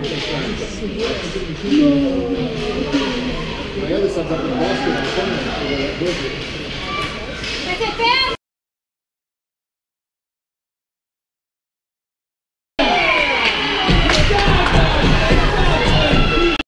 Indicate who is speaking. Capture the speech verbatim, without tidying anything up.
Speaker 1: My other son's up in Boston.
Speaker 2: Mas é perto!